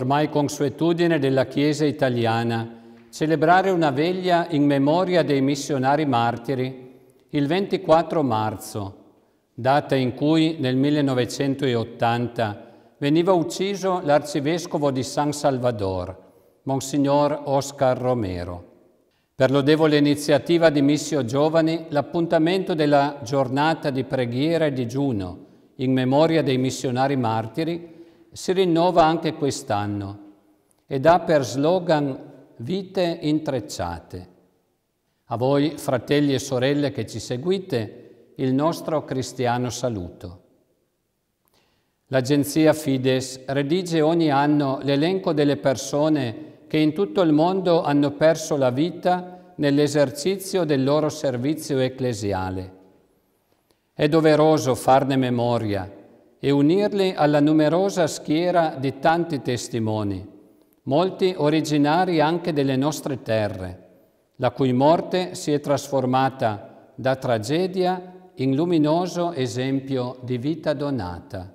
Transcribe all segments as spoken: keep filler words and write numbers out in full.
ormai consuetudine della Chiesa italiana, celebrare una veglia in memoria dei missionari martiri il ventiquattro marzo, data in cui nel millenovecentottanta veniva ucciso l'arcivescovo di San Salvador, Monsignor Oscar Romero. Per lodevole iniziativa di Missio Giovani, l'appuntamento della giornata di preghiera e digiuno in memoria dei missionari martiri si rinnova anche quest'anno ed ha per slogan Vite intrecciate. A voi, fratelli e sorelle che ci seguite, il nostro cristiano saluto. L'agenzia Fides redige ogni anno l'elenco delle persone che in tutto il mondo hanno perso la vita nell'esercizio del loro servizio ecclesiale. È doveroso farne memoria e unirli alla numerosa schiera di tanti testimoni, molti originari anche delle nostre terre, la cui morte si è trasformata da tragedia in luminoso esempio di vita donata.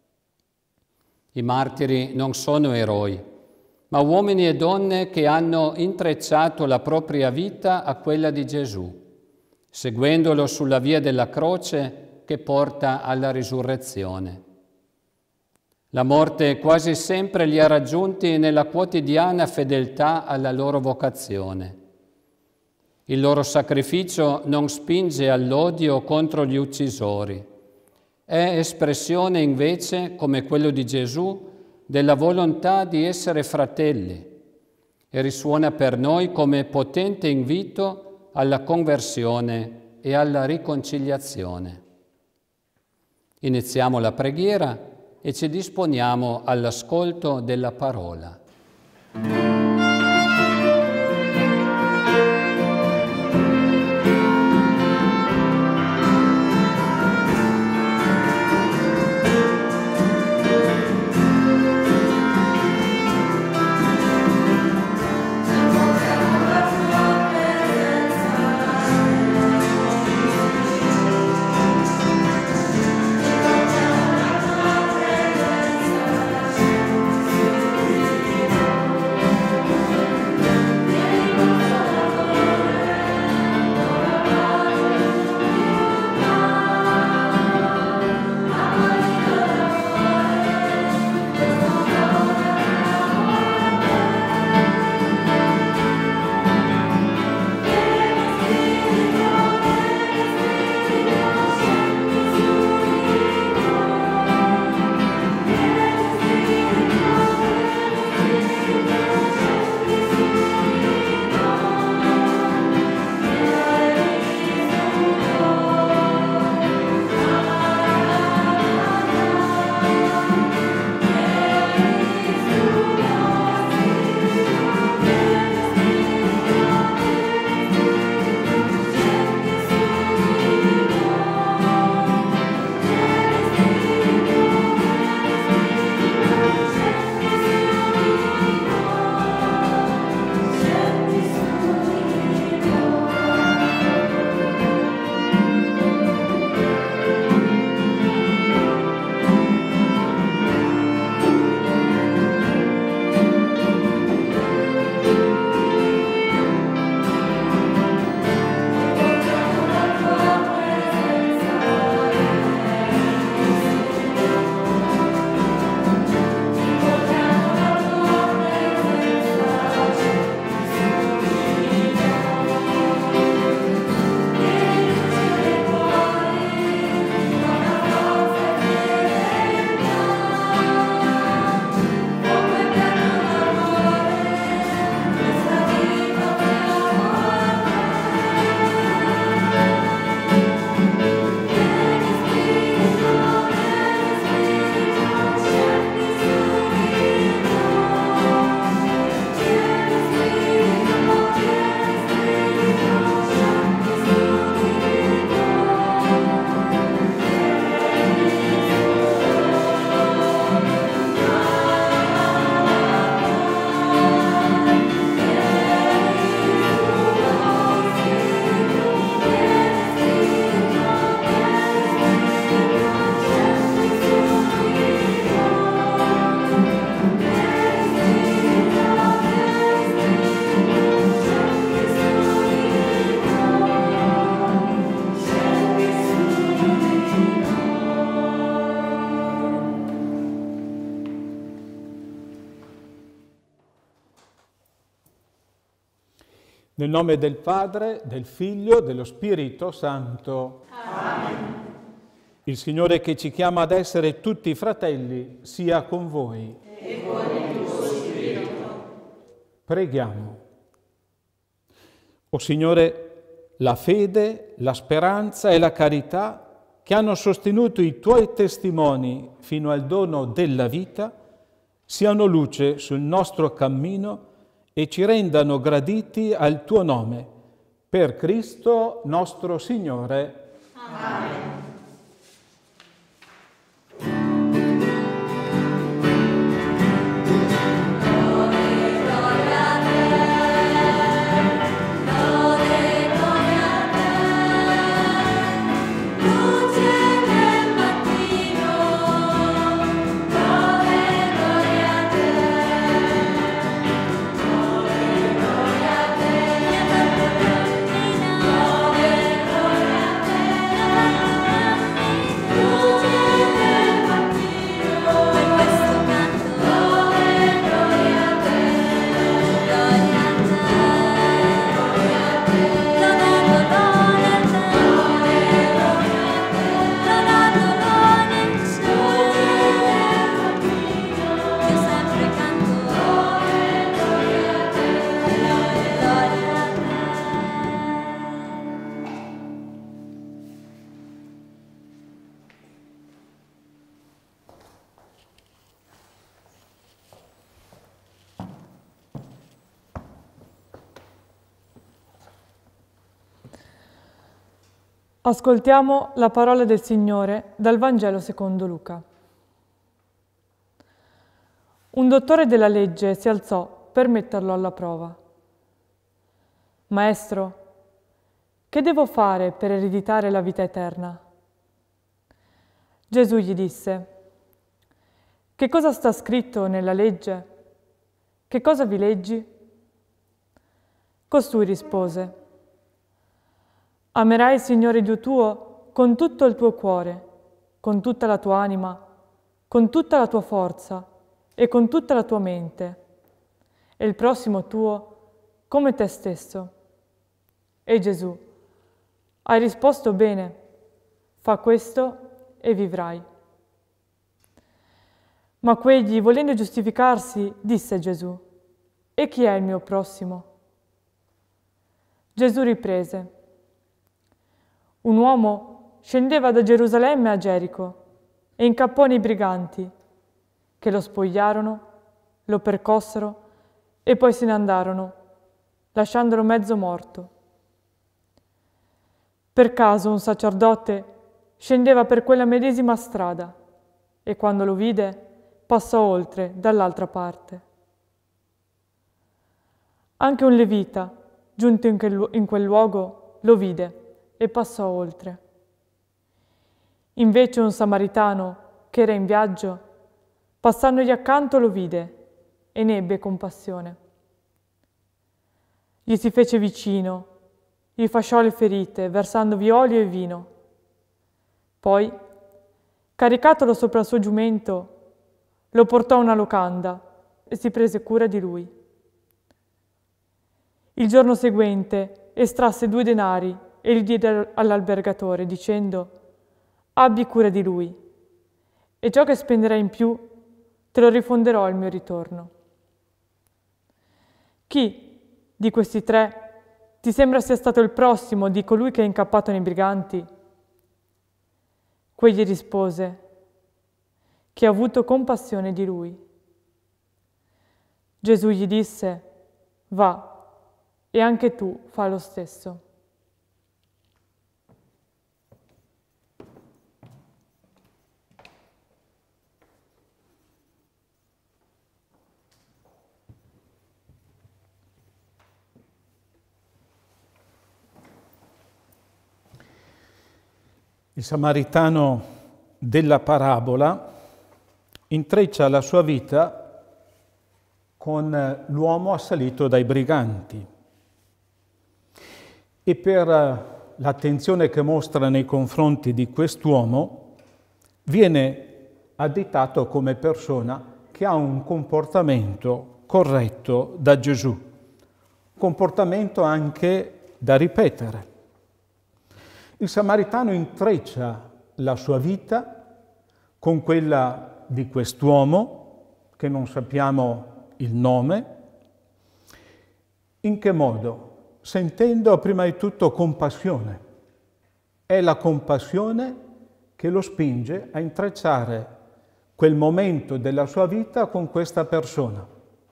I martiri non sono eroi, ma uomini e donne che hanno intrecciato la propria vita a quella di Gesù, seguendolo sulla via della croce che porta alla risurrezione. La morte quasi sempre li ha raggiunti nella quotidiana fedeltà alla loro vocazione. Il loro sacrificio non spinge all'odio contro gli uccisori, è espressione invece, come quello di Gesù, della volontà di essere fratelli e risuona per noi come potente invito alla conversione e alla riconciliazione. Iniziamo la preghiera e ci disponiamo all'ascolto della parola. Nel nome del Padre, del Figlio, dello Spirito Santo. Amen. Il Signore che ci chiama ad essere tutti fratelli sia con voi. E con il tuo spirito. Preghiamo. O Signore, la fede, la speranza e la carità che hanno sostenuto i Tuoi testimoni fino al dono della vita, siano luce sul nostro cammino e ci rendano graditi al Tuo nome. Per Cristo nostro Signore. Amen. Ascoltiamo la parola del Signore dal Vangelo secondo Luca. Un dottore della legge si alzò per metterlo alla prova. Maestro, che devo fare per ereditare la vita eterna? Gesù gli disse: che cosa sta scritto nella legge? Che cosa vi leggi? Costui rispose: amerai il Signore Dio tuo con tutto il tuo cuore, con tutta la tua anima, con tutta la tua forza e con tutta la tua mente, e il prossimo tuo come te stesso. E Gesù: hai risposto bene, fa questo e vivrai. Ma quegli, volendo giustificarsi, disse Gesù: e chi è il mio prossimo? Gesù riprese: un uomo scendeva da Gerusalemme a Gerico e incappò nei briganti, che lo spogliarono, lo percossero e poi se ne andarono, lasciandolo mezzo morto. Per caso un sacerdote scendeva per quella medesima strada e quando lo vide passò oltre dall'altra parte. Anche un levita, giunto in quel, in quel luogo, lo vide e passò oltre. Invece un samaritano, che era in viaggio, passandogli accanto lo vide e ne ebbe compassione. Gli si fece vicino, gli fasciò le ferite, versandovi olio e vino. Poi, caricatolo sopra il suo giumento, lo portò a una locanda e si prese cura di lui. Il giorno seguente estrasse due denari e li diede all'albergatore, dicendo: abbi cura di lui, e ciò che spenderai in più te lo rifonderò al mio ritorno. Chi di questi tre ti sembra sia stato il prossimo di colui che è incappato nei briganti? Quegli rispose: chi ha avuto compassione di lui. Gesù gli disse: va, e anche tu fa lo stesso. Il samaritano della parabola intreccia la sua vita con l'uomo assalito dai briganti e per l'attenzione che mostra nei confronti di quest'uomo viene additato come persona che ha un comportamento corretto da Gesù, comportamento anche da ripetere. Il Samaritano intreccia la sua vita con quella di quest'uomo, che non sappiamo il nome. In che modo? Sentendo prima di tutto compassione. È la compassione che lo spinge a intrecciare quel momento della sua vita con questa persona.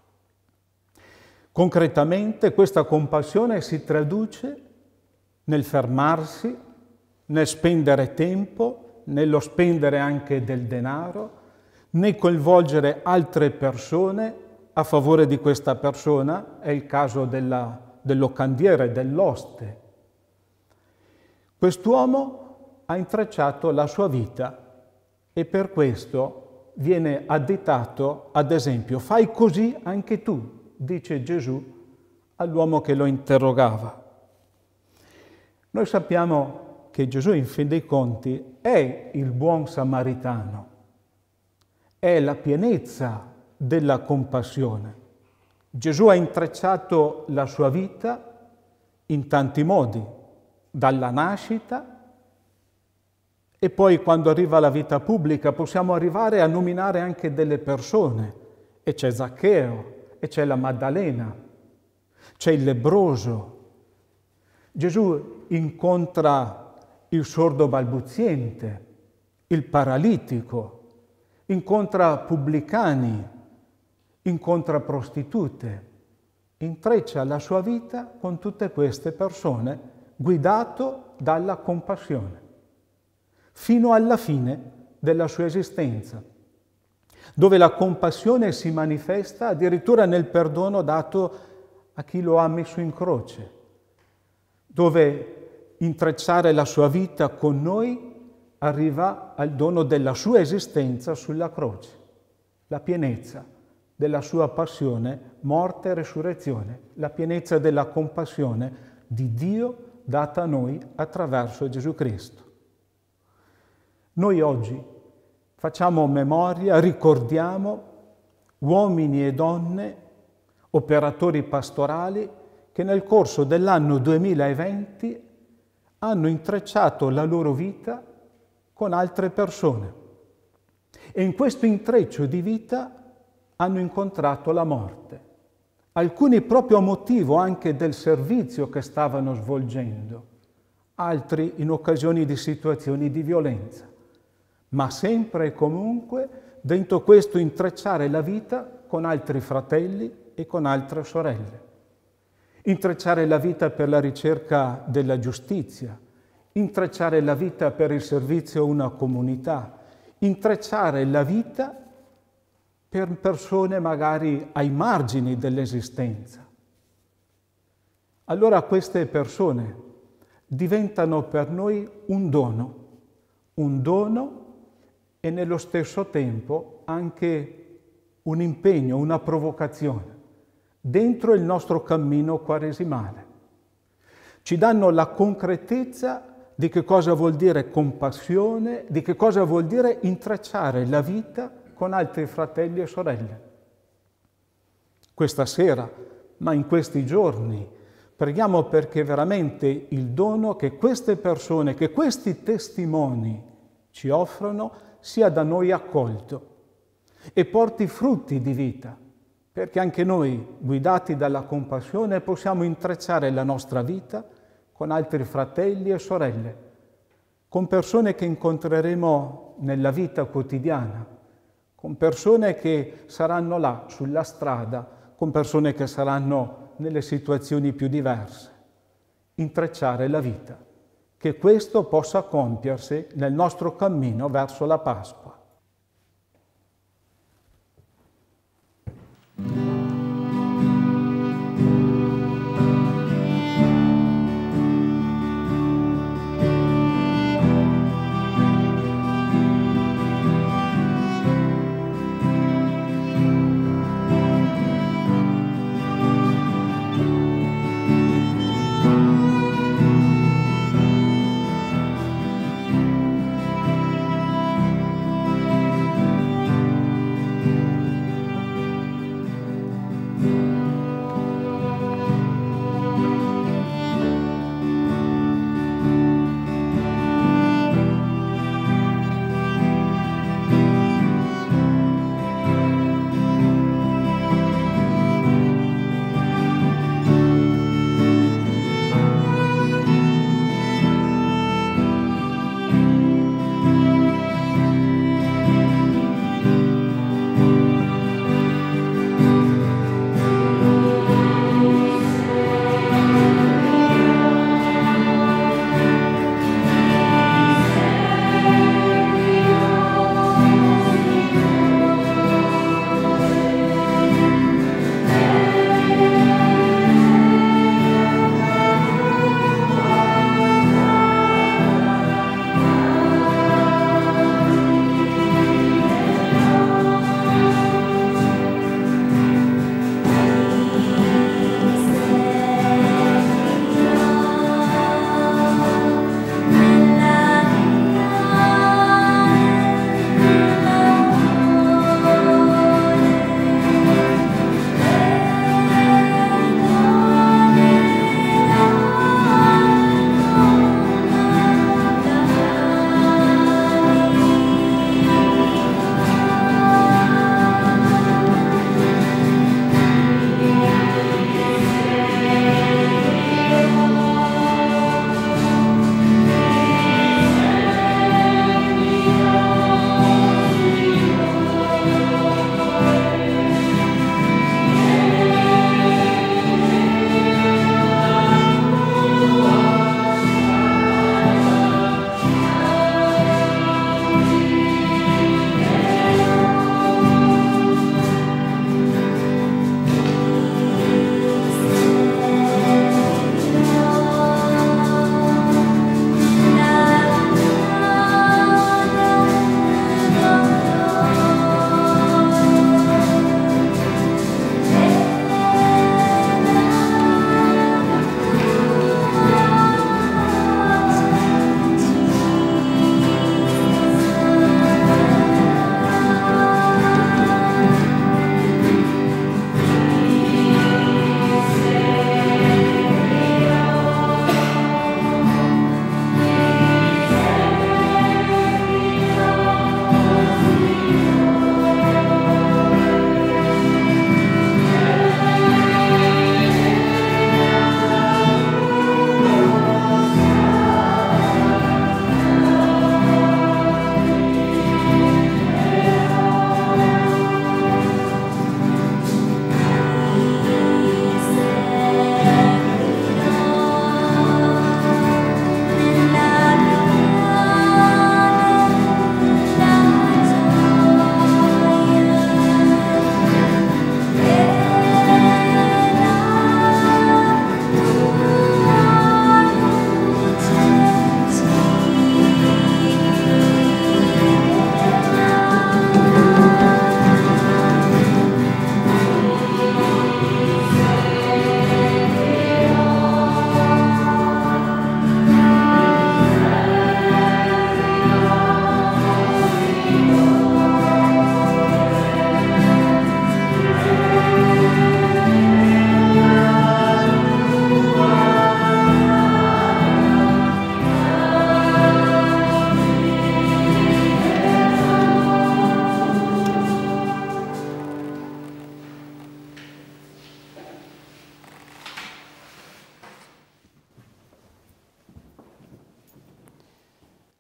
Concretamente questa compassione si traduce nel fermarsi, nel spendere tempo, nello spendere anche del denaro, nel coinvolgere altre persone a favore di questa persona, è il caso della, del locandiere, dell'oste. Quest'uomo ha intrecciato la sua vita e per questo viene additato, ad esempio, fai così anche tu, dice Gesù all'uomo che lo interrogava. Noi sappiamo che Gesù, in fin dei conti, è il buon samaritano, è la pienezza della compassione. Gesù ha intrecciato la sua vita in tanti modi, dalla nascita e poi quando arriva la vita pubblica possiamo arrivare a nominare anche delle persone, e c'è Zaccheo, e c'è la Maddalena, c'è il lebbroso. Gesù incontra il sordo balbuziente, il paralitico, incontra pubblicani, incontra prostitute, intreccia la sua vita con tutte queste persone, guidato dalla compassione, fino alla fine della sua esistenza, dove la compassione si manifesta addirittura nel perdono dato a chi lo ha messo in croce, dove intrecciare la sua vita con noi arriva al dono della sua esistenza sulla croce, la pienezza della sua passione, morte e resurrezione, la pienezza della compassione di Dio data a noi attraverso Gesù Cristo. Noi oggi facciamo memoria, ricordiamo uomini e donne, operatori pastorali, che nel corso dell'anno duemilaventi hanno intrecciato la loro vita con altre persone e in questo intreccio di vita hanno incontrato la morte, alcuni proprio a motivo anche del servizio che stavano svolgendo, altri in occasione di situazioni di violenza, ma sempre e comunque dentro questo intrecciare la vita con altri fratelli e con altre sorelle. Intrecciare la vita per la ricerca della giustizia, intrecciare la vita per il servizio a una comunità, intrecciare la vita per persone magari ai margini dell'esistenza. Allora queste persone diventano per noi un dono, un dono e nello stesso tempo anche un impegno, una provocazione dentro il nostro cammino quaresimale. Ci danno la concretezza di che cosa vuol dire compassione, di che cosa vuol dire intrecciare la vita con altri fratelli e sorelle. Questa sera, ma in questi giorni, preghiamo perché veramente il dono che queste persone, che questi testimoni ci offrono, sia da noi accolto e porti frutti di vita, perché anche noi, guidati dalla compassione, possiamo intrecciare la nostra vita con altri fratelli e sorelle, con persone che incontreremo nella vita quotidiana, con persone che saranno là sulla strada, con persone che saranno nelle situazioni più diverse. Intrecciare la vita, che questo possa compiersi nel nostro cammino verso la Pasqua.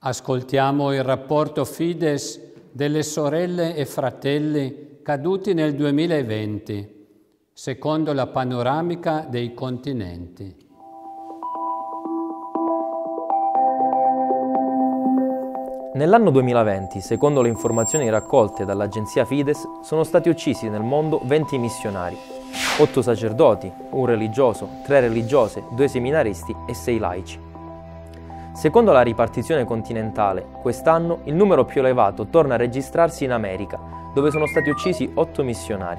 Ascoltiamo il rapporto Fides delle sorelle e fratelli caduti nel duemilaventi, secondo la panoramica dei continenti. Nell'anno duemilaventi, secondo le informazioni raccolte dall'agenzia Fides, sono stati uccisi nel mondo venti missionari, otto sacerdoti, un religioso, tre religiose, due seminaristi e sei laici. Secondo la ripartizione continentale, quest'anno il numero più elevato torna a registrarsi in America, dove sono stati uccisi otto missionari.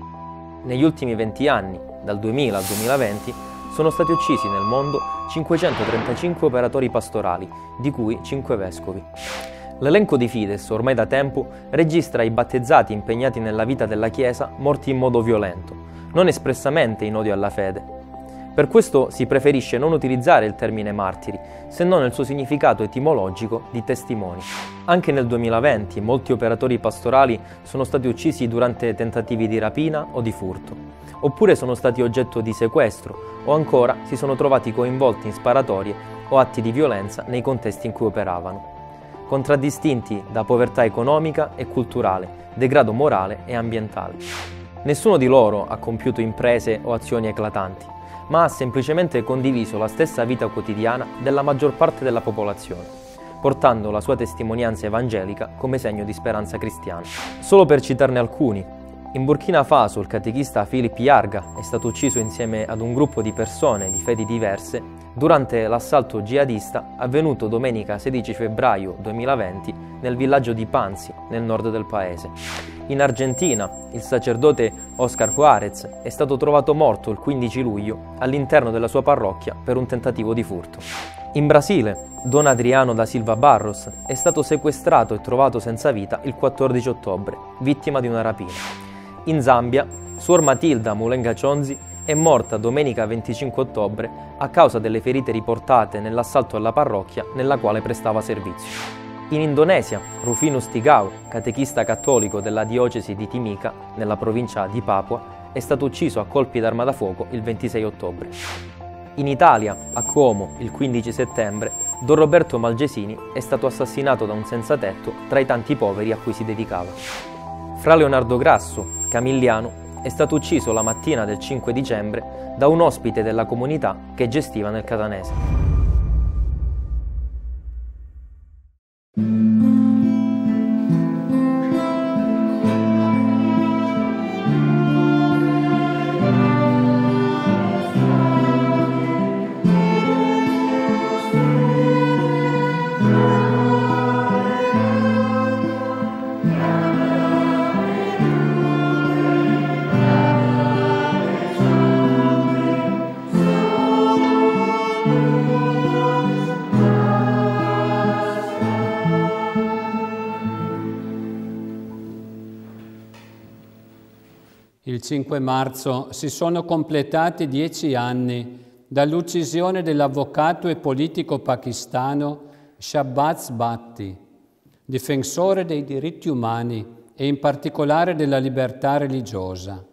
Negli ultimi venti anni, dal duemila al duemilaventi, sono stati uccisi nel mondo cinquecentotrentacinque operatori pastorali, di cui cinque vescovi. L'elenco di Fides, ormai da tempo, registra i battezzati impegnati nella vita della Chiesa morti in modo violento, non espressamente in odio alla fede. Per questo si preferisce non utilizzare il termine martiri, se non nel suo significato etimologico di testimoni. Anche nel duemilaventi molti operatori pastorali sono stati uccisi durante tentativi di rapina o di furto, oppure sono stati oggetto di sequestro o ancora si sono trovati coinvolti in sparatorie o atti di violenza nei contesti in cui operavano, contraddistinti da povertà economica e culturale, degrado morale e ambientale. Nessuno di loro ha compiuto imprese o azioni eclatanti, ma ha semplicemente condiviso la stessa vita quotidiana della maggior parte della popolazione, portando la sua testimonianza evangelica come segno di speranza cristiana. Solo per citarne alcuni, in Burkina Faso il catechista Philip Yarga è stato ucciso insieme ad un gruppo di persone di fedi diverse durante l'assalto jihadista avvenuto domenica sedici febbraio duemilaventi nel villaggio di Panzi, nel nord del paese. In Argentina, il sacerdote Oscar Juarez è stato trovato morto il quindici luglio all'interno della sua parrocchia per un tentativo di furto. In Brasile, Don Adriano da Silva Barros è stato sequestrato e trovato senza vita il quattordici ottobre, vittima di una rapina. In Zambia, Suor Matilda Mulenga Chonzi è morta domenica venticinque ottobre a causa delle ferite riportate nell'assalto alla parrocchia nella quale prestava servizio. In Indonesia, Rufinus Tigau, catechista cattolico della diocesi di Timika, nella provincia di Papua, è stato ucciso a colpi d'arma da fuoco il ventisei ottobre. In Italia, a Como, il quindici settembre, Don Roberto Malgesini è stato assassinato da un senzatetto tra i tanti poveri a cui si dedicava. Fra Leonardo Grasso, Camilliano, è stato ucciso la mattina del cinque dicembre da un ospite della comunità che gestiva nel catanese. Il cinque marzo si sono completati dieci anni dall'uccisione dell'avvocato e politico pakistano Shahbaz Bhatti, difensore dei diritti umani e in particolare della libertà religiosa.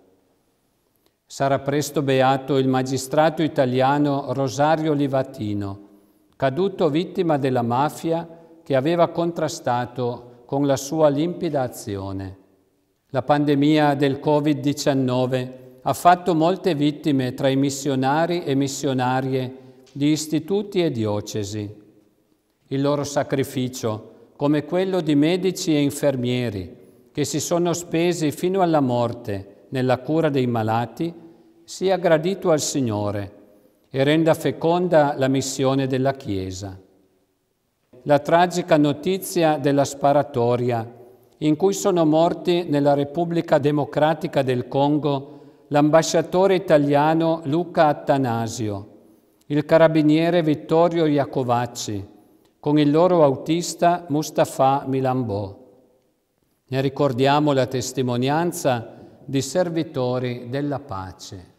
Sarà presto beato il magistrato italiano Rosario Livatino, caduto vittima della mafia che aveva contrastato con la sua limpida azione. La pandemia del covid diciannove ha fatto molte vittime tra i missionari e missionarie di istituti e diocesi. Il loro sacrificio, come quello di medici e infermieri che si sono spesi fino alla morte nella cura dei malati, sia gradito al Signore e renda feconda la missione della Chiesa. La tragica notizia della sparatoria in cui sono morti nella Repubblica Democratica del Congo l'ambasciatore italiano Luca Attanasio, il carabiniere Vittorio Iacovacci, con il loro autista Mustafa Milambò. Ne ricordiamo la testimonianza di servitori della pace.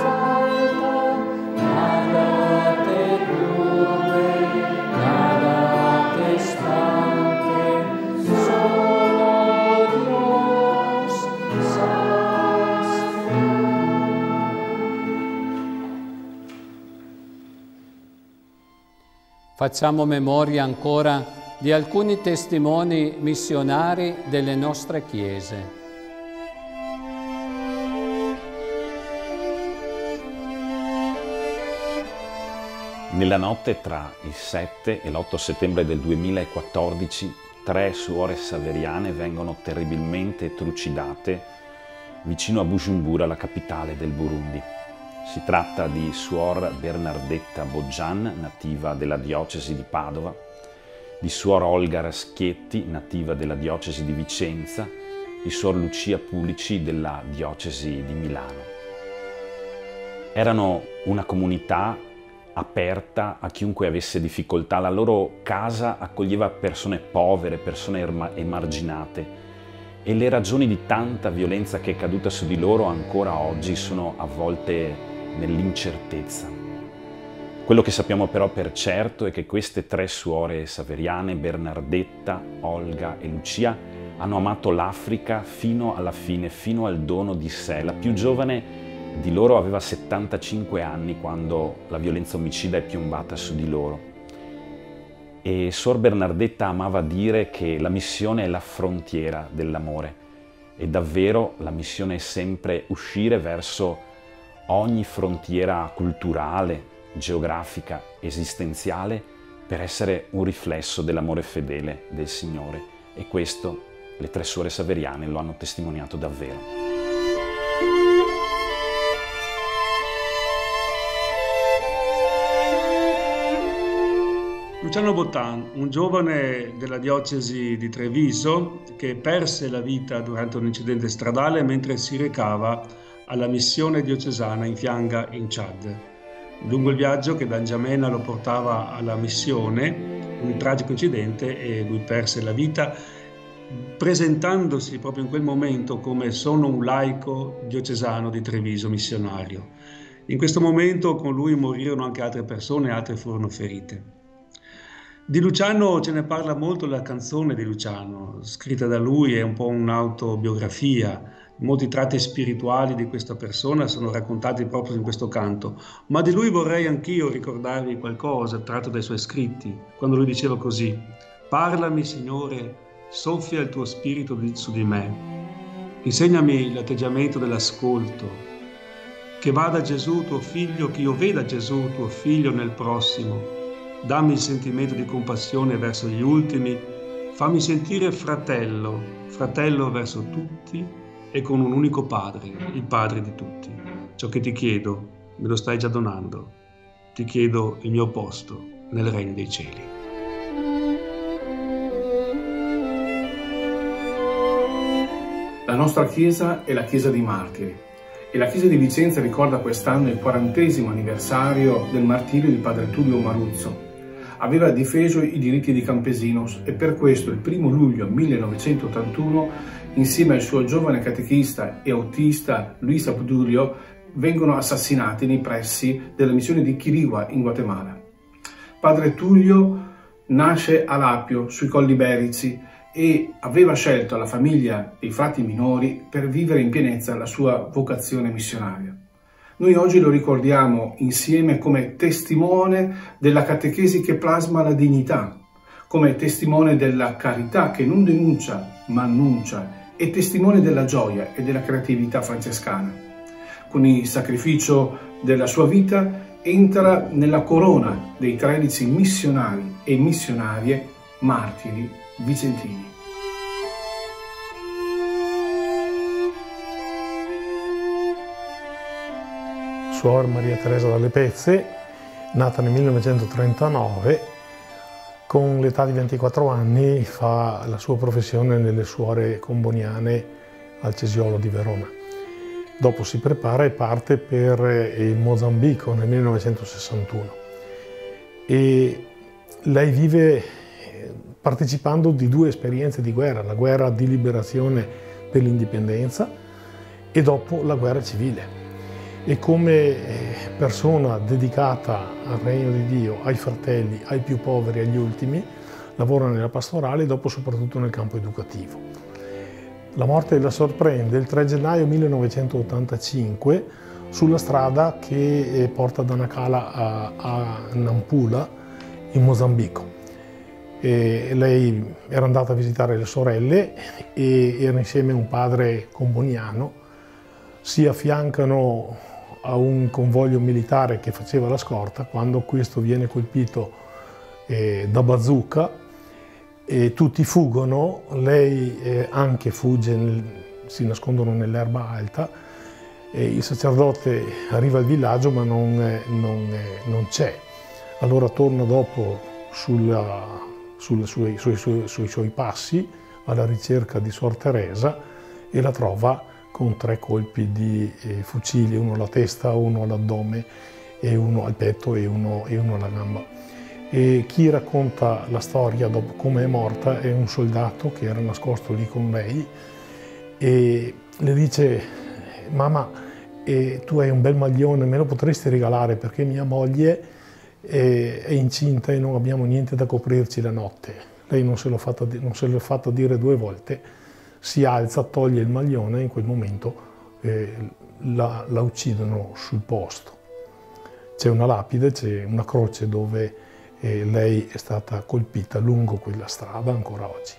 Nada facciamo memoria ancora di alcuni testimoni missionari delle nostre chiese. Nella notte tra il sette e l'otto settembre del duemilaquattordici, tre suore saveriane vengono terribilmente trucidate vicino a Bujumbura, la capitale del Burundi. Si tratta di suor Bernardetta Boggian, nativa della diocesi di Padova, di suor Olga Raschietti, nativa della diocesi di Vicenza, di suor Lucia Pulici della diocesi di Milano. Erano una comunità aperta a chiunque avesse difficoltà. La loro casa accoglieva persone povere, persone emarginate, e le ragioni di tanta violenza che è caduta su di loro ancora oggi sono avvolte nell'incertezza. Quello che sappiamo però per certo è che queste tre suore saveriane, Bernardetta, Olga e Lucia, hanno amato l'Africa fino alla fine, fino al dono di sé. La più giovane di loro aveva settantacinque anni quando la violenza omicida è piombata su di loro. E Suor Bernardetta amava dire che la missione è la frontiera dell'amore, e davvero la missione è sempre uscire verso ogni frontiera culturale, geografica, esistenziale, per essere un riflesso dell'amore fedele del Signore. E questo le tre suore saveriane lo hanno testimoniato davvero. Luciano Bottan, un giovane della diocesi di Treviso che perse la vita durante un incidente stradale mentre si recava alla missione diocesana in Fianga, in Chad. Lungo il viaggio che da N'Djamena lo portava alla missione, un tragico incidente, e lui perse la vita presentandosi proprio in quel momento come sono un laico diocesano di Treviso, missionario. In questo momento con lui morirono anche altre persone, altre furono ferite. Di Luciano ce ne parla molto la canzone di Luciano, scritta da lui, è un po' un'autobiografia. Molti tratti spirituali di questa persona sono raccontati proprio in questo canto, ma di lui vorrei anch'io ricordarvi qualcosa tratto dai suoi scritti, quando lui diceva così: «Parlami, Signore, soffia il tuo spirito su di me, insegnami l'atteggiamento dell'ascolto, che vada Gesù tuo figlio, che io veda Gesù tuo figlio nel prossimo. Dammi il sentimento di compassione verso gli ultimi, fammi sentire fratello, fratello verso tutti e con un unico Padre, il Padre di tutti. Ciò che ti chiedo, me lo stai già donando. Ti chiedo il mio posto nel regno dei cieli». La nostra Chiesa è la Chiesa dei Martiri e la Chiesa di Vicenza ricorda quest'anno il quarantesimo anniversario del martirio di Padre Tullio Maruzzo. Aveva difeso i diritti di Campesinos e per questo il primo luglio millenovecentottantuno, insieme al suo giovane catechista e autista Luis Abdulio, vengono assassinati nei pressi della missione di Quirigua in Guatemala. Padre Tullio nasce a Lapio, sui Colli Berici, e aveva scelto la famiglia e i frati minori per vivere in pienezza la sua vocazione missionaria. Noi oggi lo ricordiamo insieme come testimone della catechesi che plasma la dignità, come testimone della carità che non denuncia ma annuncia, e testimone della gioia e della creatività francescana. Con il sacrificio della sua vita entra nella corona dei tredici missionari e missionarie martiri vicentini. Suor Maria Teresa dalle Pezze, nata nel millenovecentotrentanove, con l'età di ventiquattro anni fa la sua professione nelle suore comboniane al Cesiolo di Verona. Dopo si prepara e parte per il Mozambico nel millenovecentosessantuno. E lei vive partecipando di due esperienze di guerra, la guerra di liberazione dell'indipendenza e dopo la guerra civile. E come persona dedicata al regno di Dio, ai fratelli, ai più poveri, agli ultimi, lavora nella pastorale e dopo soprattutto nel campo educativo. La morte la sorprende il tre gennaio millenovecentottantacinque sulla strada che porta da Nacala a, a Nampula, in Mozambico. E lei era andata a visitare le sorelle e era insieme a un padre comboniano. Si affiancano a un convoglio militare che faceva la scorta quando questo viene colpito eh, da bazooka e tutti fuggono, lei eh, anche fugge, nel, si nascondono nell'erba alta e il sacerdote arriva al villaggio ma non, eh, non, eh, non c'è. Allora torna dopo sulla, sulle sue, sui, sui, sui suoi passi alla ricerca di Suor Teresa e la trova con tre colpi di eh, fucile, uno alla testa, uno all'addome, e uno al petto e uno, e uno alla gamba. E chi racconta la storia dopo come è morta è un soldato che era nascosto lì con lei e le dice: mamma, eh, tu hai un bel maglione, me lo potresti regalare perché mia moglie eh, è incinta e non abbiamo niente da coprirci la notte. Lei non se l'ha fatta, non se l'ha fatto dire due volte, si alza, toglie il maglione e in quel momento eh, la, la uccidono sul posto. C'è una lapide, c'è una croce dove e lei è stata colpita lungo quella strada ancora oggi.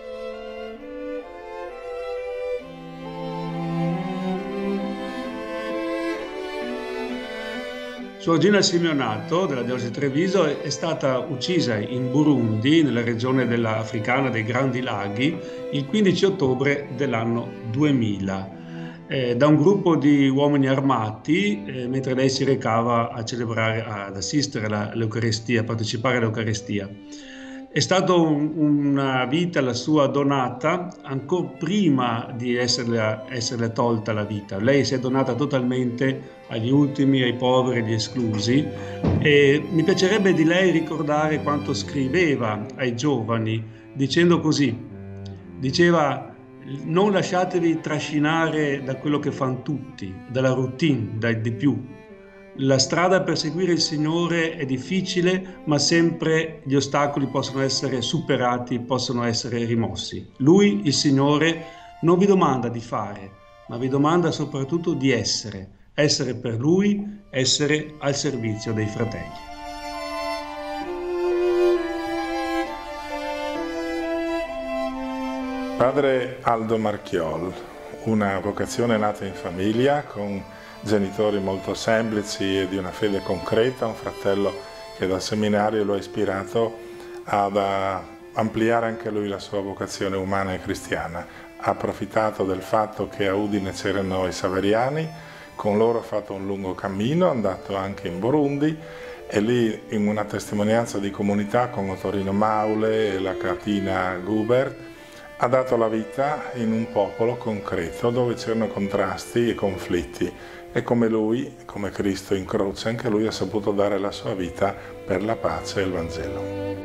Suor Gina Simeonato della diocesi di Treviso è stata uccisa in Burundi, nella regione della africana dei Grandi Laghi, il quindici ottobre dell'anno duemila. Eh, da un gruppo di uomini armati eh, mentre lei si recava a celebrare, ad assistere all'Eucaristia, a partecipare all'Eucaristia. È stata un, una vita la sua donata ancora prima di esserle, esserle tolta la vita. Lei si è donata totalmente agli ultimi, ai poveri, agli esclusi e mi piacerebbe di lei ricordare quanto scriveva ai giovani dicendo così, diceva: non lasciatevi trascinare da quello che fanno tutti, dalla routine, dai di più. La strada per seguire il Signore è difficile, ma sempre gli ostacoli possono essere superati, possono essere rimossi. Lui, il Signore, non vi domanda di fare, ma vi domanda soprattutto di essere. Essere per Lui, essere al servizio dei fratelli. Padre Aldo Marchiol, una vocazione nata in famiglia con genitori molto semplici e di una fede concreta, un fratello che dal seminario lo ha ispirato ad ampliare anche lui la sua vocazione umana e cristiana. Ha approfittato del fatto che a Udine c'erano i Saveriani, con loro ha fatto un lungo cammino, è andato anche in Burundi e lì in una testimonianza di comunità con Ottorino Maule e la Catina Gubert ha dato la vita in un popolo concreto dove c'erano contrasti e conflitti e come lui, come Cristo in croce, anche lui ha saputo dare la sua vita per la pace e il Vangelo.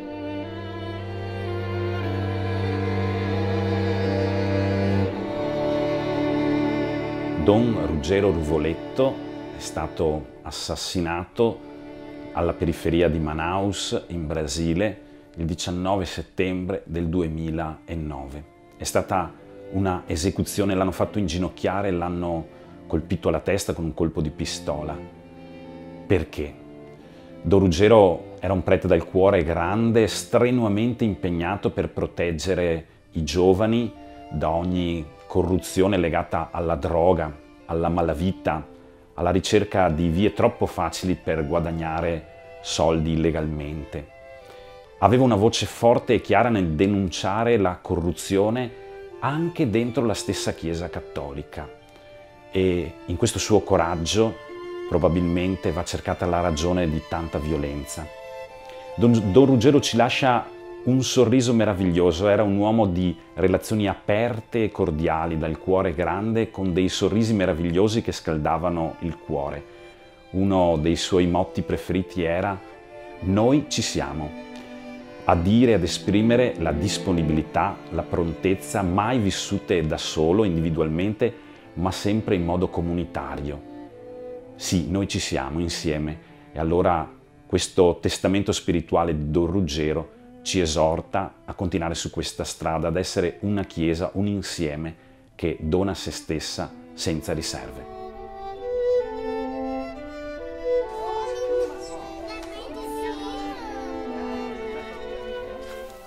Don Ruggero Ruvoletto è stato assassinato alla periferia di Manaus, in Brasile, il diciannove settembre del duemilanove. È stata una esecuzione, l'hanno fatto inginocchiare, l'hanno colpito alla testa con un colpo di pistola. Perché? Don Ruggero era un prete dal cuore grande, strenuamente impegnato per proteggere i giovani da ogni corruzione legata alla droga, alla malavita, alla ricerca di vie troppo facili per guadagnare soldi illegalmente. Aveva una voce forte e chiara nel denunciare la corruzione anche dentro la stessa Chiesa cattolica. E in questo suo coraggio probabilmente va cercata la ragione di tanta violenza. Don, Don Ruggero ci lascia un sorriso meraviglioso, era un uomo di relazioni aperte e cordiali, dal cuore grande, con dei sorrisi meravigliosi che scaldavano il cuore. Uno dei suoi motti preferiti era «Noi ci siamo», a dire e ad esprimere la disponibilità, la prontezza, mai vissute da solo, individualmente, ma sempre in modo comunitario. Sì, noi ci siamo insieme e allora questo testamento spirituale di Don Ruggero ci esorta a continuare su questa strada, ad essere una Chiesa, un insieme che dona se stessa senza riserve.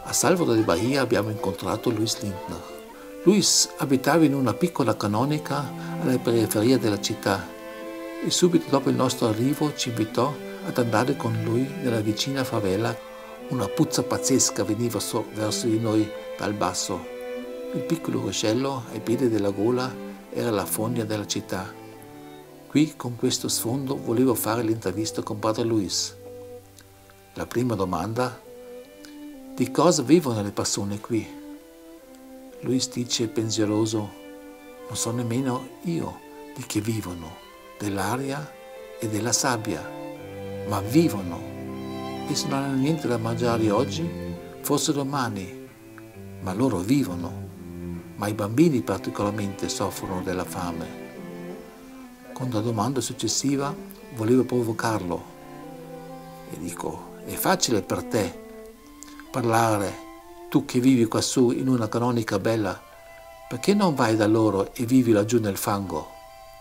A Salvador de Bahia abbiamo incontrato Luis Lindner. Luis abitava in una piccola canonica alla periferia della città e subito dopo il nostro arrivo ci invitò ad andare con lui nella vicina favela. Una puzza pazzesca veniva so verso di noi dal basso. Il piccolo ruscello ai piedi della gola era la fogna della città. Qui, con questo sfondo, volevo fare l'intervista con Padre Luis. La prima domanda: di cosa vivono le persone qui? Luis dice pensieroso: non so nemmeno io di che vivono, dell'aria e della sabbia, ma vivono. E se non hanno niente da mangiare oggi, forse domani, ma loro vivono. Ma i bambini particolarmente soffrono della fame. Con la domanda successiva volevo provocarlo e dico: è facile per te parlare, tu che vivi quassù in una canonica bella, perché non vai da loro e vivi laggiù nel fango?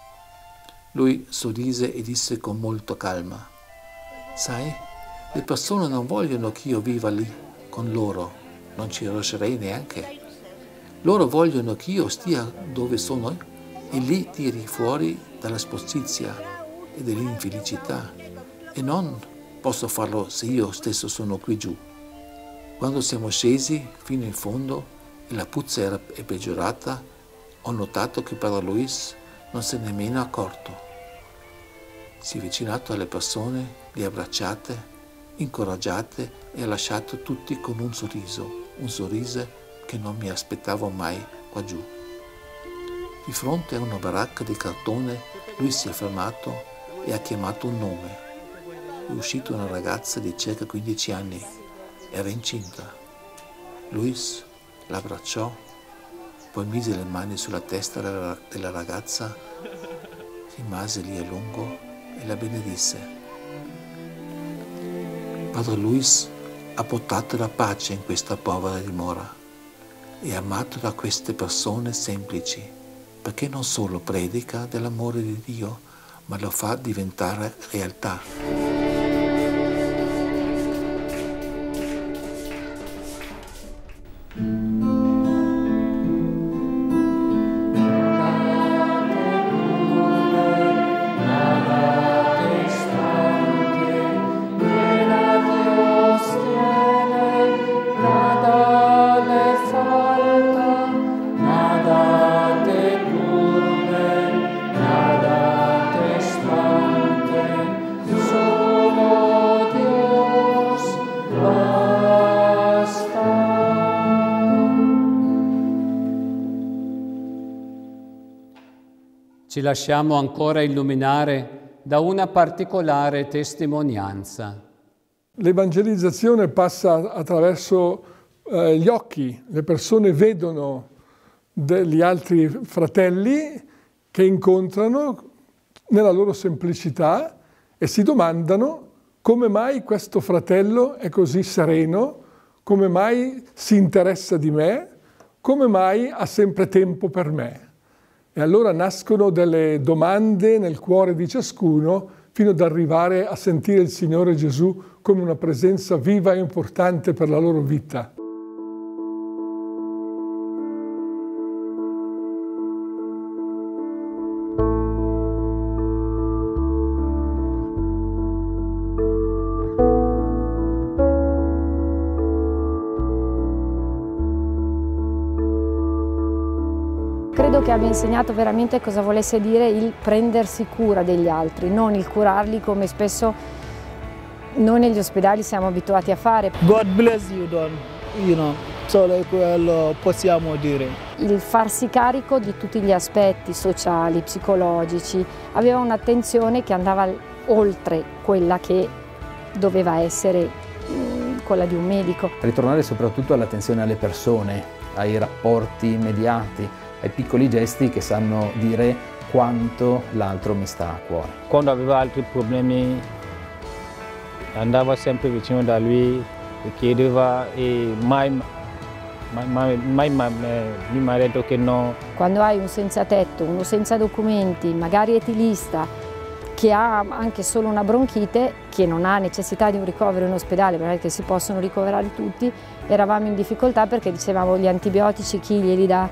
Lui sorrise e disse con molta calma: sai, le persone non vogliono che io viva lì con loro, non ci riuscirei neanche. Loro vogliono che io stia dove sono e lì tiri fuori dalla sporcizia e dell'infelicità, e non posso farlo se io stesso sono qui giù. Quando siamo scesi fino in fondo e la puzza era peggiorata, ho notato che Padre Luis non se n'è nemmeno accorto. Si è avvicinato alle persone, le ha abbracciate, incoraggiate e ha lasciato tutti con un sorriso, un sorriso che non mi aspettavo mai qua giù. Di fronte a una baracca di cartone, lui si è fermato e ha chiamato un nome. È uscita una ragazza di circa quindici anni. Era incinta. Luis l'abbracciò, poi mise le mani sulla testa della ragazza, rimase lì a lungo e la benedisse. Padre Luis ha portato la pace in questa povera dimora. È amato da queste persone semplici, perché non solo predica dell'amore di Dio, ma lo fa diventare realtà. Ci lasciamo ancora illuminare da una particolare testimonianza. L'evangelizzazione passa attraverso eh, gli occhi. Le persone vedono degli altri fratelli che incontrano nella loro semplicità e si domandano come mai questo fratello è così sereno, come mai si interessa di me, come mai ha sempre tempo per me. E allora nascono delle domande nel cuore di ciascuno fino ad arrivare a sentire il Signore Gesù come una presenza viva e importante per la loro vita. Credo che abbia insegnato veramente cosa volesse dire il prendersi cura degli altri, non il curarli come spesso noi negli ospedali siamo abituati a fare. God bless you, Don. You know, solo quello possiamo dire. Il farsi carico di tutti gli aspetti sociali, psicologici, aveva un'attenzione che andava oltre quella che doveva essere mh, quella di un medico. Ritornare soprattutto all'attenzione alle persone, ai rapporti immediati, ai piccoli gesti che sanno dire quanto l'altro mi sta a cuore. Quando aveva altri problemi andava sempre vicino da lui e chiedeva e mai, mai, mai, mai mi ha detto che no. Quando hai un senza tetto, uno senza documenti, magari etilista, che ha anche solo una bronchite, che non ha necessità di un ricovero in ospedale, perché si possono ricoverare tutti, eravamo in difficoltà perché dicevamo gli antibiotici chi glieli dà,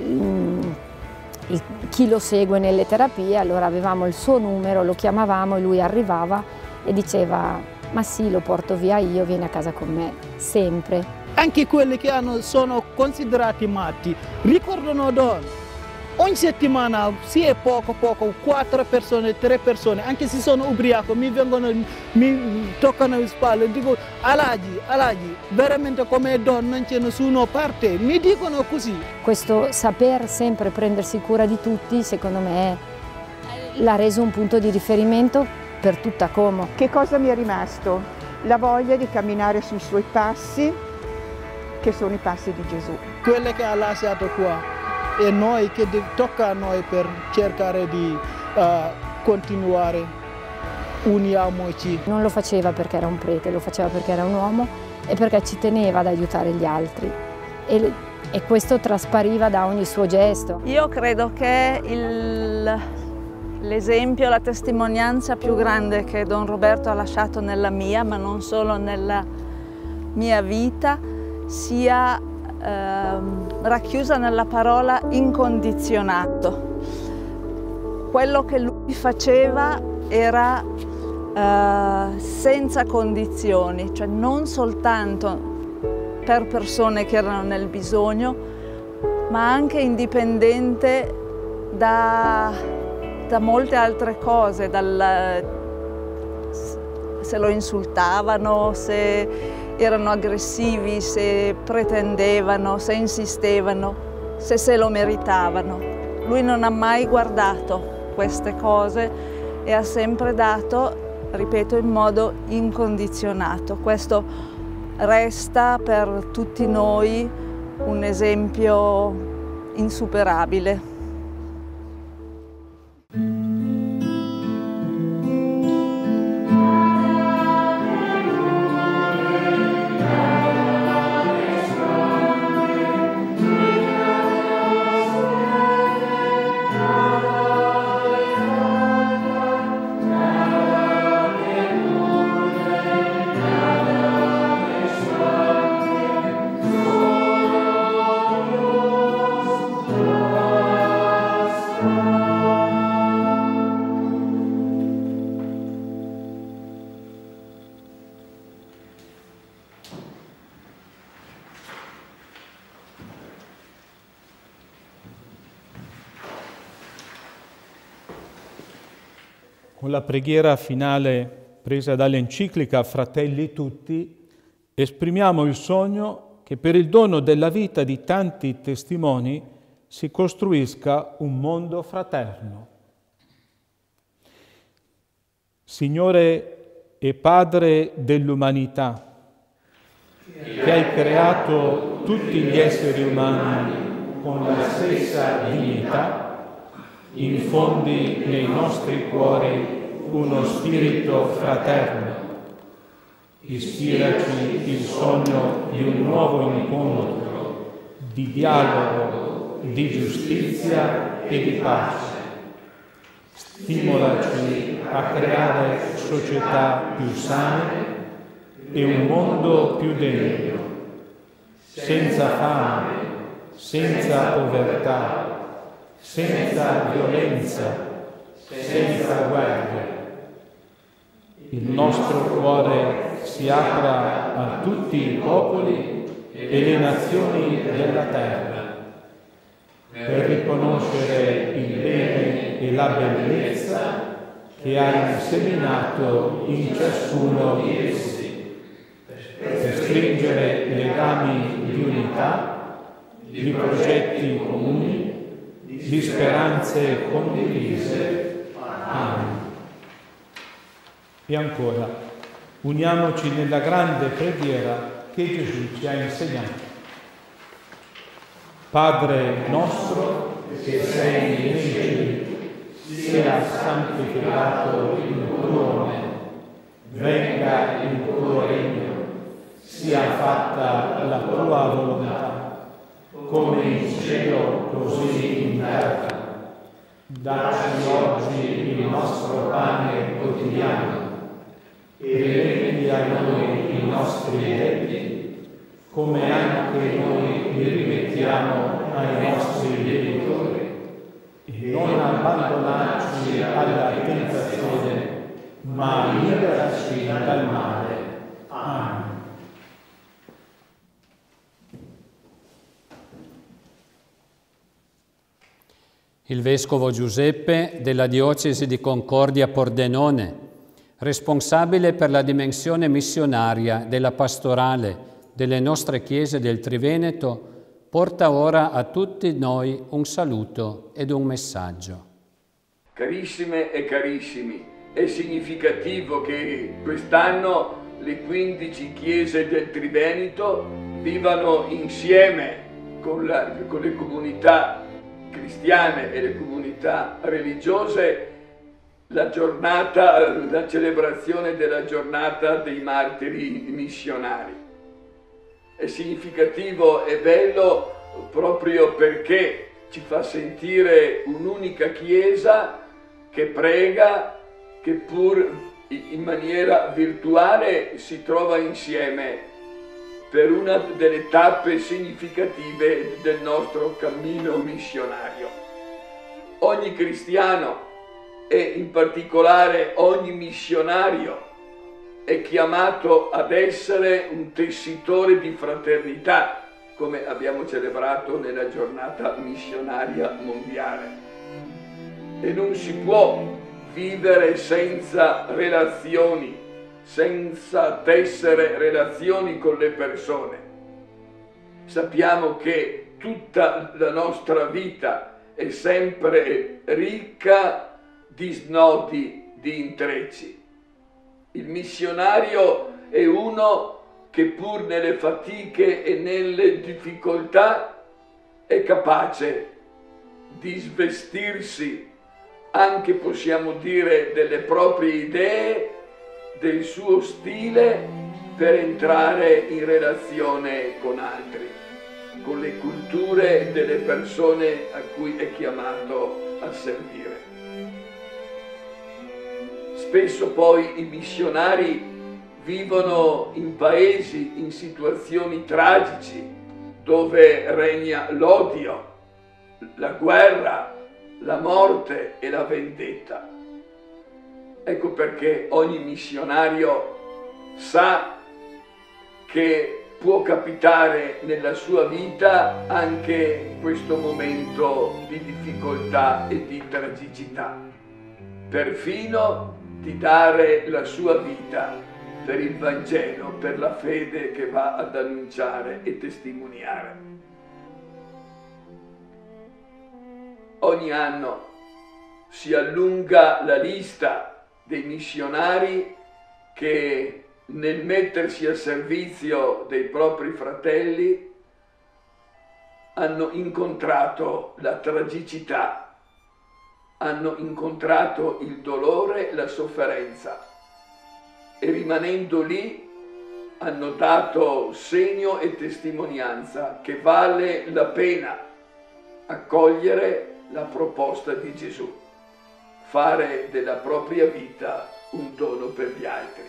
chi lo segue nelle terapie, allora avevamo il suo numero, lo chiamavamo e lui arrivava e diceva ma sì, lo porto via io, vieni a casa con me, sempre. Anche quelli che hanno, sono considerati matti ricordano donne. Ogni settimana, sì è poco poco, quattro persone, tre persone, anche se sono ubriaco, mi vengono, mi toccano le spalle e dico Alagi, Alagi, veramente come donna non c'è nessuno a parte, mi dicono così. Questo saper sempre prendersi cura di tutti, secondo me, l'ha reso un punto di riferimento per tutta Como. Che cosa mi è rimasto? La voglia di camminare sui suoi passi, che sono i passi di Gesù. Quelle che ha lasciato qua. E noi che tocca a noi per cercare di uh, continuare, uniamoci. Non lo faceva perché era un prete, lo faceva perché era un uomo e perché ci teneva ad aiutare gli altri e, e questo traspariva da ogni suo gesto. Io credo che l'esempio, la testimonianza più grande che Don Roberto ha lasciato nella mia, ma non solo nella mia vita, sia Ehm, racchiusa nella parola incondizionato. Quello che lui faceva era eh, senza condizioni, cioè non soltanto per persone che erano nel bisogno, ma anche indipendente da, da molte altre cose, dal, se lo insultavano, se erano aggressivi, se pretendevano, se insistevano, se se lo meritavano. Lui non ha mai guardato queste cose e ha sempre dato, ripeto, in modo incondizionato. Questo resta per tutti noi un esempio insuperabile. Con la preghiera finale presa dall'enciclica Fratelli Tutti, esprimiamo il sogno che per il dono della vita di tanti testimoni si costruisca un mondo fraterno. Signore e Padre dell'umanità, che hai creato tutti gli esseri umani con la stessa dignità, infondi nei nostri cuori uno spirito fraterno. Ispiraci il sogno di un nuovo incontro, di dialogo, di giustizia e di pace. Stimolaci a creare società più sane e un mondo più degno, senza fame, senza povertà, senza violenza, senza guerre. Il nostro cuore si apra a tutti i popoli e le nazioni della terra, per riconoscere il bene e la bellezza che hai inseminato in ciascuno di essi, per stringere legami di unità, di progetti comuni, di speranze condivise. Amen. E ancora, uniamoci nella grande preghiera che Gesù ci ha insegnato. Padre nostro che sei nei cieli, sia santificato il tuo nome, venga il tuo regno, sia fatta la tua volontà, come in cielo così in terra. Dacci oggi il nostro pane quotidiano e rimetti a noi i nostri debiti, come anche noi li rimettiamo ai nostri debitori. E non abbandonarci alla tentazione, ma liberaci dal male. Amen. Il Vescovo Giuseppe della Diocesi di Concordia-Pordenone, responsabile per la dimensione missionaria della pastorale delle nostre chiese del Triveneto, porta ora a tutti noi un saluto ed un messaggio. Carissime e carissimi, è significativo che quest'anno le quindici chiese del Triveneto vivano insieme con, la, con le comunità cristiane e le comunità religiose la giornata, la celebrazione della giornata dei martiri missionari. È significativo e bello proprio perché ci fa sentire un'unica Chiesa che prega, che pur in maniera virtuale si trova insieme per una delle tappe significative del nostro cammino missionario. Ogni cristiano e in particolare ogni missionario è chiamato ad essere un tessitore di fraternità, come abbiamo celebrato nella giornata missionaria mondiale. E non si può vivere senza relazioni, senza tessere relazioni con le persone. Sappiamo che tutta la nostra vita è sempre ricca di snodi, di intrecci. Il missionario è uno che pur nelle fatiche e nelle difficoltà è capace di svestirsi anche, possiamo dire, delle proprie idee, del suo stile per entrare in relazione con altri, con le culture delle persone a cui è chiamato a servire. Spesso poi i missionari vivono in paesi, in situazioni tragici, dove regna l'odio, la guerra, la morte e la vendetta. Ecco perché ogni missionario sa che può capitare nella sua vita anche questo momento di difficoltà e di tragicità, perfino di dare la sua vita per il Vangelo, per la fede che va ad annunciare e testimoniare. Ogni anno si allunga la lista dei missionari che nel mettersi al servizio dei propri fratelli hanno incontrato la tragicità, hanno incontrato il dolore, la sofferenza e rimanendo lì hanno dato segno e testimonianza che vale la pena accogliere la proposta di Gesù, fare della propria vita un dono per gli altri.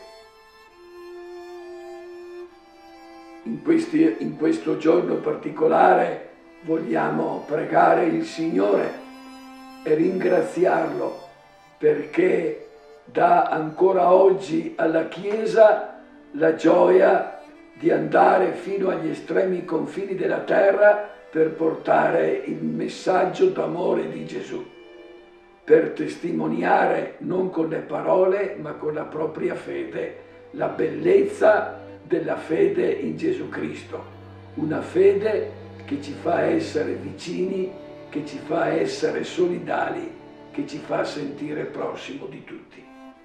In, questi, in questo giorno particolare vogliamo pregare il Signore e ringraziarlo perché dà ancora oggi alla Chiesa la gioia di andare fino agli estremi confini della terra per portare il messaggio d'amore di Gesù, per testimoniare non con le parole ma con la propria fede la bellezza della fede in Gesù Cristo, una fede che ci fa essere vicini, che ci fa essere solidali, che ci fa sentire prossimo di tutti.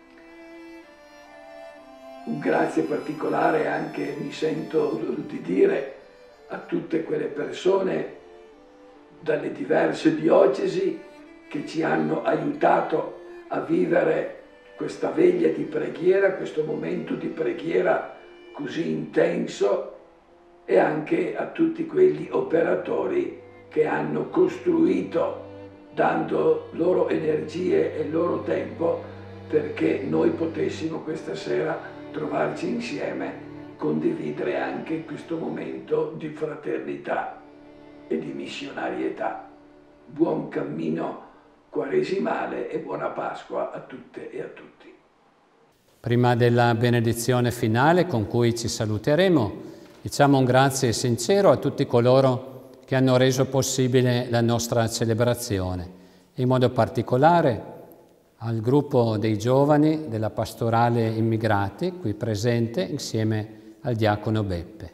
Un grazie particolare anche mi sento di dire a tutte quelle persone dalle diverse diocesi che ci hanno aiutato a vivere questa veglia di preghiera, questo momento di preghiera così intenso, e anche a tutti quegli operatori che hanno costruito dando loro energie e il loro tempo perché noi potessimo questa sera trovarci insieme, condividere anche questo momento di fraternità e di missionarietà. Buon cammino quaresimale e buona Pasqua a tutte e a tutti. Prima della benedizione finale con cui ci saluteremo, diciamo un grazie sincero a tutti coloro che hanno reso possibile la nostra celebrazione, in modo particolare al gruppo dei giovani della Pastorale Immigrati, qui presente insieme al diacono Beppe.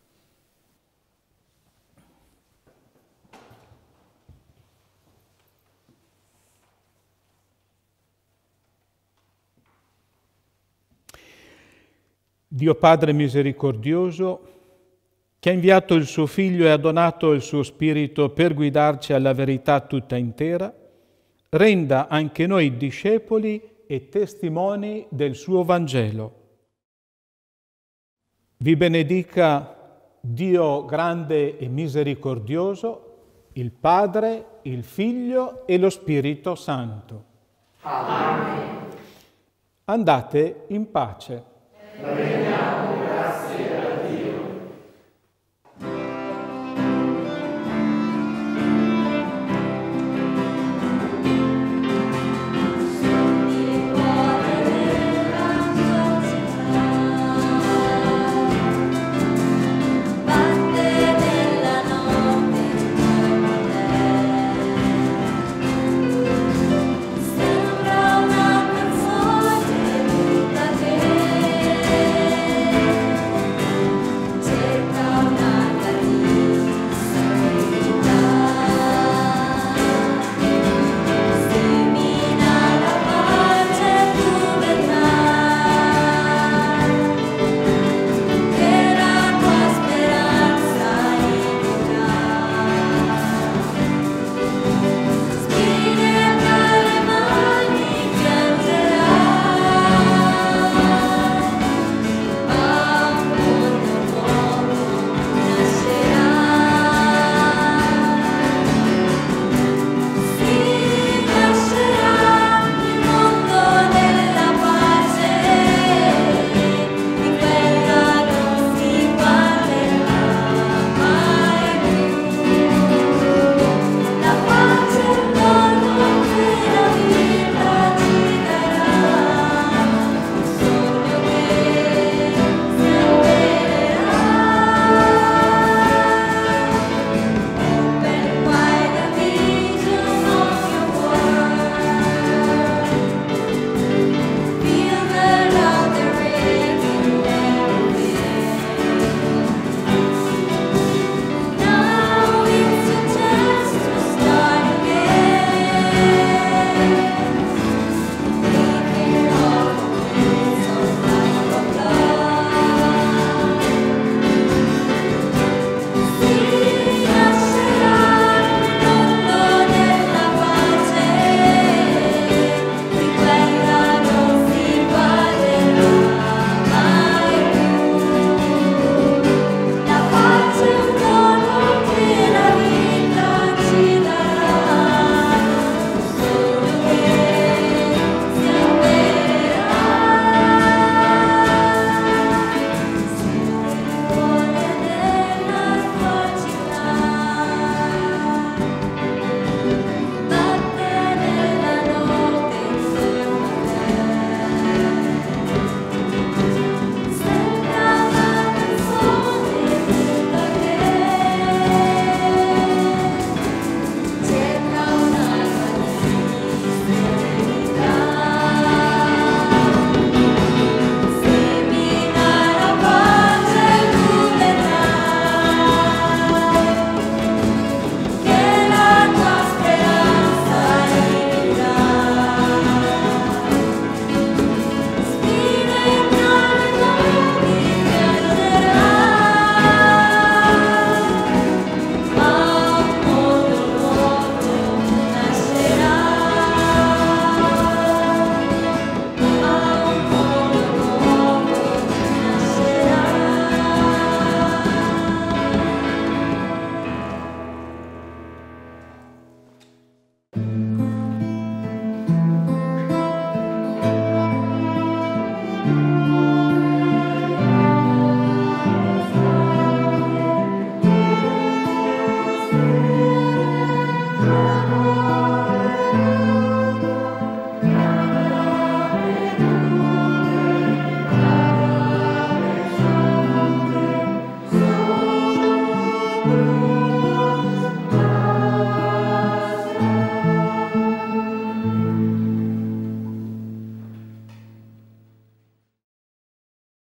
Dio Padre misericordioso, che ha inviato il suo Figlio e ha donato il suo Spirito per guidarci alla verità tutta intera, renda anche noi discepoli e testimoni del suo Vangelo. Vi benedica Dio grande e misericordioso, il Padre, il Figlio e lo Spirito Santo. Amen. Andate in pace. Amen.